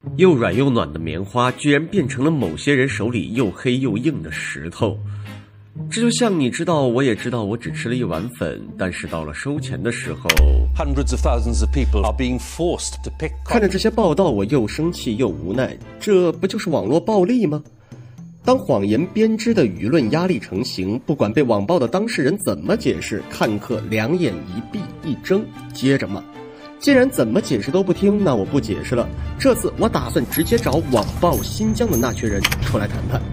又软又暖的棉花，居然变成了某些人手里又黑又硬的石头。这就像你知道，我也知道，我只吃了一碗粉，但是到了收钱的时候， Hundreds of thousands of people are being forced to pick. 看着这些报道，我又生气又无奈，这不就是网络暴力吗？当谎言编织的舆论压力成型，不管被网暴的当事人怎么解释，看客两眼一闭一睁，接着骂。既然怎么解释都不听，那我不解释了。这次我打算直接找网暴新疆的那群人出来谈谈。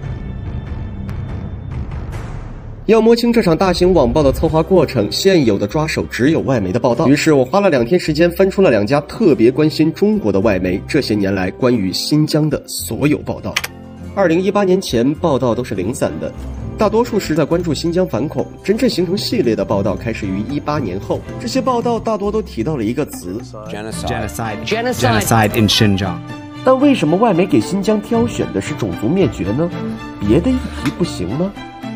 要摸清这场大型网暴的策划过程，现有的抓手只有外媒的报道。于是我花了2天时间翻出了2家特别关心中国的外媒这些年来关于新疆的所有报道。2018年前报道都是零散的，大多数是在关注新疆反恐，真正形成系列的报道开始于18年后。这些报道大多都提到了一个词 Genocide in Xinjiang。 但为什么外媒给新疆挑选的是种族灭绝呢？别的议题不行吗？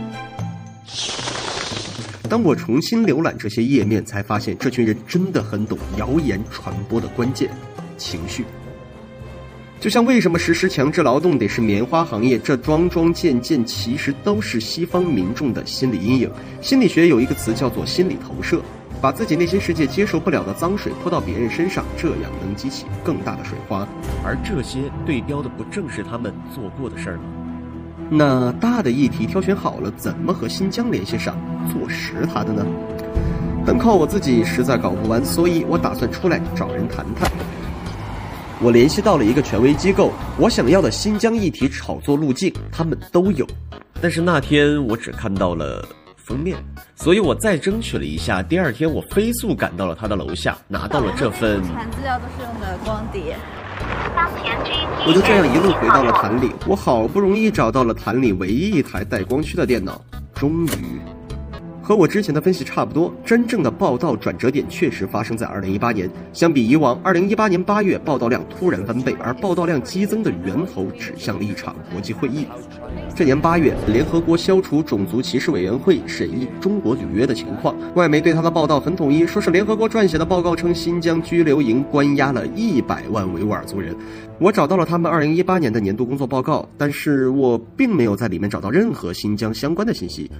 当我重新浏览这些页面，才发现这群人真的很懂谣言传播的关键——情绪。就像为什么实施强制劳动得是棉花行业，这桩桩件件其实都是西方民众的心理阴影。心理学有一个词叫做心理投射，把自己内心世界接受不了的脏水泼到别人身上，这样能激起更大的水花。而这些对标的不正是他们做过的事儿吗？那大的议题挑选好了，怎么和新疆联系上，坐实它的呢？单靠我自己实在搞不完，所以我打算出来找人谈谈。我联系到了一个权威机构，我想要的新疆议题炒作路径他们都有，但是那天我只看到了封面，所以我再争取了一下，第2天我飞速赶到了他的楼下，拿到了这份谈资料都是用的光碟。 我就这样一路回到了坛里，我好不容易找到了坛里唯一一台带光驱的电脑，终于。和我之前的分析差不多，真正的报道转折点确实发生在2018年。相比以往，2018年8月报道量突然翻倍，而报道量激增的源头指向了一场国际会议。这年8月，联合国消除种族歧视委员会审议中国履约的情况，外媒对他的报道很统一，说是联合国撰写的报告称新疆拘留营关押了100万维吾尔族人。我找到了他们2018年的年度工作报告，但是我并没有在里面找到任何新疆相关的信息。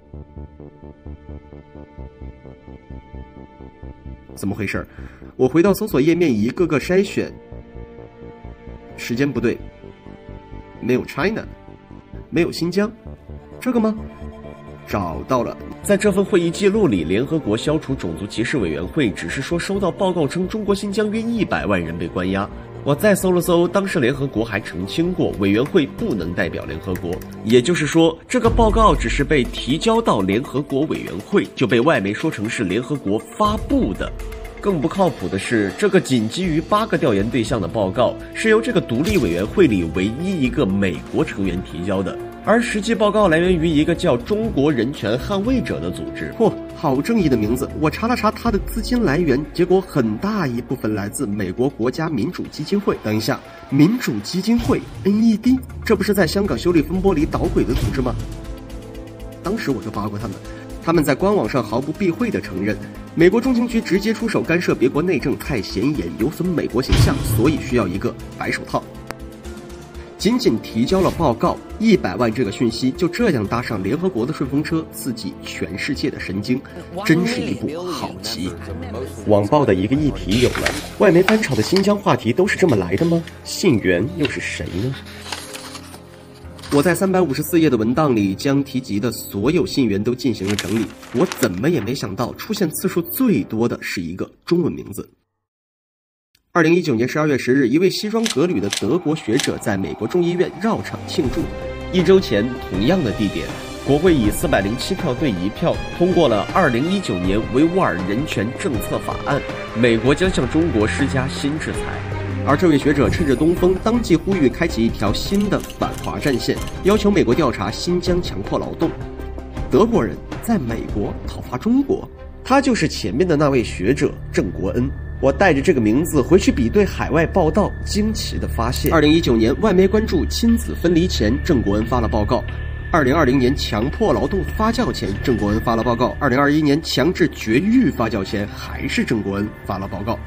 怎么回事？我回到搜索页面，一个个筛选，时间不对，没有 China， 没有新疆，这个吗？找到了。在这份会议记录里，联合国消除种族歧视委员会只是说收到报告称中国新疆约100万人被关押。我再搜了搜，当时联合国还澄清过，委员会不能代表联合国，也就是说，这个报告只是被提交到联合国委员会，就被外媒说成是联合国发布的。更不靠谱的是，这个仅基于8个调研对象的报告，是由这个独立委员会里唯一一个美国成员提交的，而实际报告来源于一个叫中国人权捍卫者的组织。嚯，好正义的名字！我查了查它的资金来源，结果很大一部分来自美国国家民主基金会。等一下，民主基金会 NED， 这不是在香港修例风波里捣鬼的组织吗？当时我就扒过他们在官网上毫不避讳地承认，美国中情局直接出手干涉别国内政太显眼，有损美国形象，所以需要一个白手套。仅提交了报告，100万这个讯息就这样搭上联合国的顺风车，刺激全世界的神经，真是一部好棋。网暴的一个议题有了，外媒翻炒的新疆话题都是这么来的吗？信源又是谁呢？我在354页的文档里将提及的所有信源都进行了整理，我怎么也没想到出现次数最多的是一个中文名字。2019年12月10日，一位西装革履的德国学者在美国众议院绕场庆祝。1周前，同样的地点，国会以407票对1票通过了2019年维吾尔人权政策法案，美国将向中国施加新制裁。而这位学者趁着东风，当即呼吁开启一条新的反华战线，要求美国调查新疆强迫劳动。德国人在美国讨伐中国，他就是前面的那位学者郑国恩。我带着这个名字回去比对海外报道，惊奇地发现，2019年外媒关注亲子分离前，郑国恩发了报告；2020年强迫劳动发酵前，郑国恩发了报告；2021年强制绝育发酵前，还是郑国恩发了报告。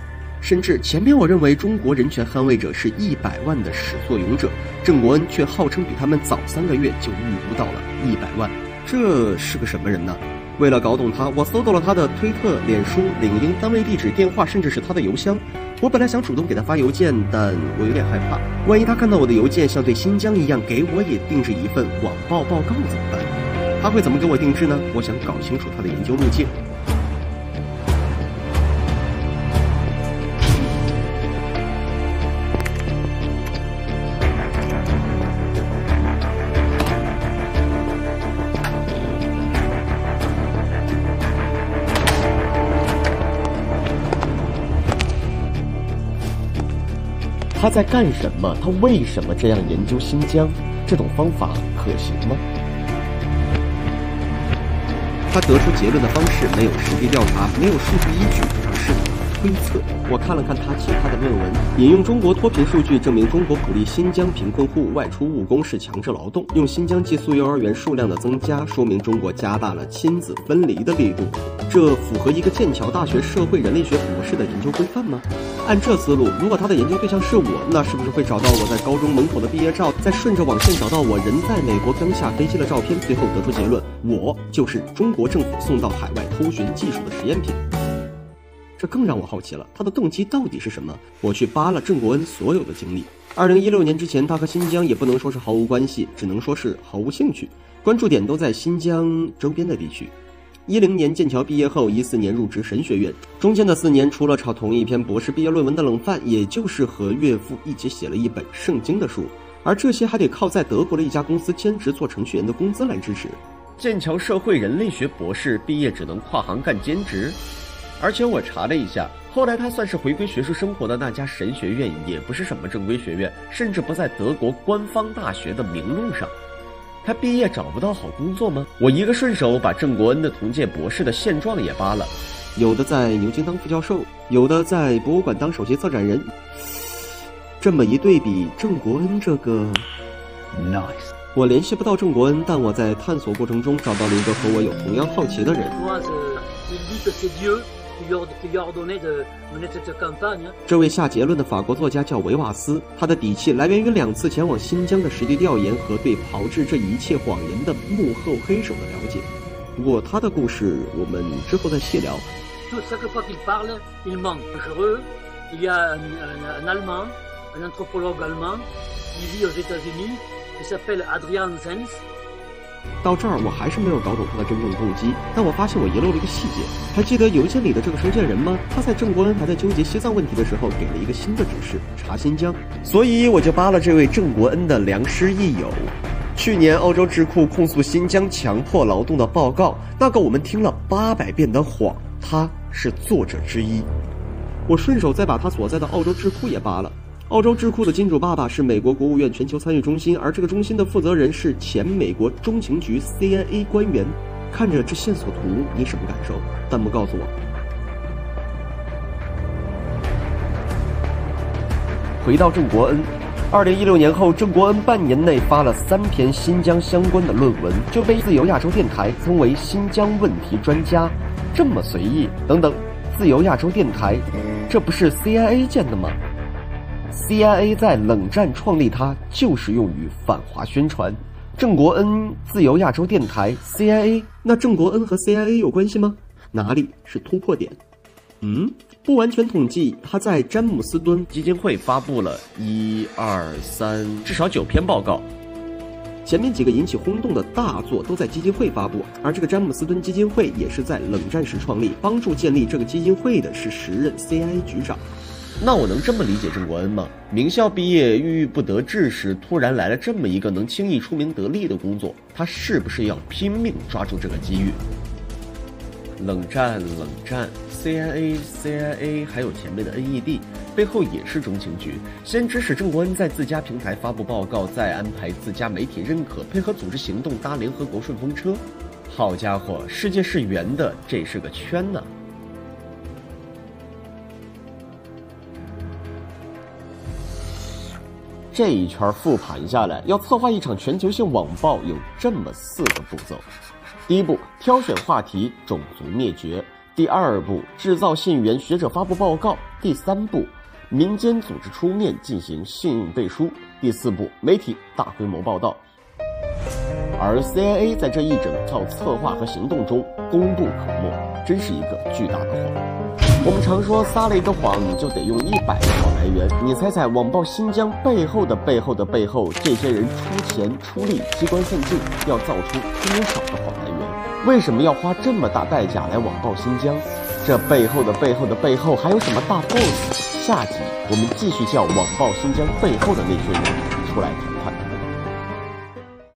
甚至前面我认为中国人权捍卫者是100万的始作俑者，郑国恩却号称比他们早3个月就预估到了100万，这是个什么人呢？为了搞懂他，我搜到了他的推特、脸书、领英、单位地址、电话，甚至是他的邮箱。我本来想主动给他发邮件，但我有点害怕，万一他看到我的邮件像对新疆一样给我也定制一份网报报告怎么办？他会怎么给我定制呢？我想搞清楚他的研究路径。 他在干什么？他为什么这样研究新疆？这种方法可行吗？ 他得出结论的方式没有实地调查，没有数据依据，而是推测。我看了看他其他的论文，引用中国脱贫数据证明中国鼓励新疆贫困户外出务工是强制劳动，用新疆寄宿幼儿园数量的增加，说明中国加大了亲子分离的力度。这符合一个剑桥大学社会人类学博士的研究规范吗？按这思路，如果他的研究对象是我，那是不是会找到我在高中门口的毕业照，再顺着网线找到我人在美国刚下飞机的照片，最后得出结论，我就是中国政府送到海外偷寻技术的实验品？这更让我好奇了，他的动机到底是什么？我去扒了郑国恩所有的经历。2016年之前，他和新疆也不能说是毫无关系，只能说是毫无兴趣，关注点都在新疆周边的地区。10年剑桥毕业后，14年入职神学院，中间的4年除了炒同一篇博士毕业论文的冷饭，也就是和岳父一起写了一本圣经的书，而这些还得靠在德国的一家公司兼职做程序员的工资来支持。 剑桥社会人类学博士毕业只能跨行干兼职，而且我查了一下，后来他算是回归学术生活的那家神学院也不是什么正规学院，甚至不在德国官方大学的名录上。他毕业找不到好工作吗？我一个顺手把郑国恩的同届博士的现状也扒了， 有的在牛津当副教授，有的在博物馆当首席策展人。这么一对比，郑国恩这个 nice， 我联系不到郑国恩，但我在探索过程中找到了一个和我有同样好奇的人。这位下结论的法国作家叫维瓦斯，他的底气来源于2次前往新疆的实地调研和对炮制这一切谎言的幕后黑手的了解。不过他的故事我们之后再细聊。到这儿我还是没有搞懂他的真正动机，但我发现我遗漏了一个细节。还记得邮件里的这个收件人吗？他在郑国恩还在纠结西藏问题的时候给了一个新的指示，查新疆。 所以我就扒了这位郑国恩的良师益友，去年澳洲智库控诉新疆强迫劳动的报告，那个我们听了800遍的谎，他是作者之一。 我顺手再把他所在的澳洲智库也扒了。澳洲智库的金主爸爸是美国国务院全球参与中心，而这个中心的负责人是前美国中情局 CIA 官员。看着这线索图，你什么感受？弹幕告诉我。 回到郑国恩，2016年后，郑国恩半年内发了3篇新疆相关的论文，就被自由亚洲电台称为新疆问题专家。这么随意？等等，自由亚洲电台，这不是 CIA 建的吗？CIA 在冷战创立它，就是用于反华宣传。郑国恩、自由亚洲电台、CIA， 那郑国恩和 CIA 有关系吗？哪里是突破点？不完全统计，他在詹姆斯敦基金会发布了至少9篇报告。 前面几个引起轰动的大作都在基金会发布，而这个詹姆斯敦基金会也是在冷战时创立，帮助建立这个基金会的是时任 CIA 局长。 那我能这么理解郑国恩吗？名校毕业郁郁不得志时，突然来了这么一个能轻易出名得利的工作，他是不是要拼命抓住这个机遇？冷战 CIA 还有前面的 NED， 背后也是中情局，先指使郑国恩在自家平台发布报告，再安排自家媒体认可，配合组织行动搭联合国顺风车。好家伙，世界是圆的，这是个圈呢。这一圈复盘下来，要策划一场全球性网暴有这么4个步骤。第一步，挑选话题，种族灭绝。 第2步，制造信源学者发布报告；第3步，民间组织出面进行信用背书；第4步，媒体大规模报道。而 CIA 在这一整套策划和行动中功不可没，真是一个巨大的谎。我们常说撒了一个谎，你就得用100个谎来圆。你猜猜，网暴新疆背后的背后，这些人出钱出力、机关算尽，要造出多少个谎来圆？为什么要花这么大代价来网暴新疆？这背后的背后还有什么大 boss？下集我们继续叫网暴新疆背后的那些人出来谈。